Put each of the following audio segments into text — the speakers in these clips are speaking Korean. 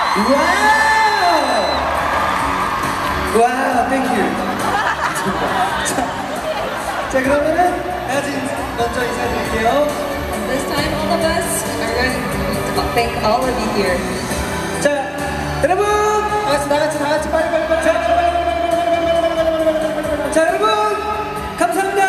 와우, 땡큐. 자, 그러면은 다같이 먼저 인사드릴게요. This time all of us are going to thank all of you here. 자, 여러분! 다 같이, 빨리. 자, 여러분! 감사합니다!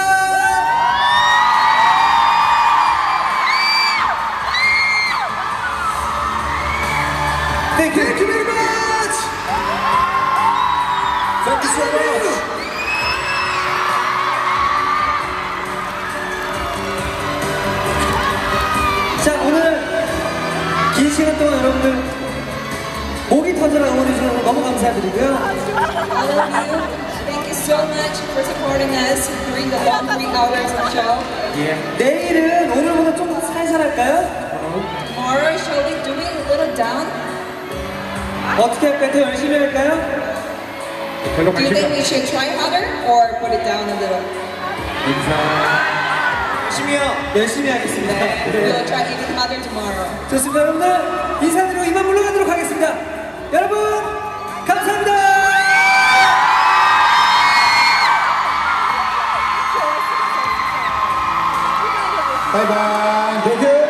Thank you very much! Thank you so much! 자, 오늘 긴 시간 동안 여러분들 목이 터져라 응원해주셔서 너무 감사드리고요. All of you, thank you so much for supporting us during the long 3 hours of show. 내일은 오늘보다 좀 더 살살 할까요? Tomorrow, shall we do it a little down? 어떻게 할까요? 더 열심히 할까요? Do you think we should try harder or put it down a little? 열심히 하겠습니다. We'll try even harder tomorrow. 좋습니다. 여러분들 인사드리고 이만 물러가도록 하겠습니다. 여러분 감사합니다. 바이바이.